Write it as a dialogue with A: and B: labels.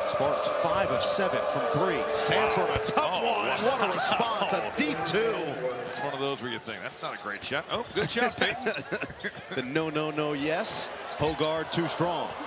A: Spartans 5 of 7 from 3. Sandfort, a tough one, and what a response, a deep 2.
B: It's one of those where you think, that's not a great shot. Oh, good shot, Payton.
A: The no, yes. Hogard too strong.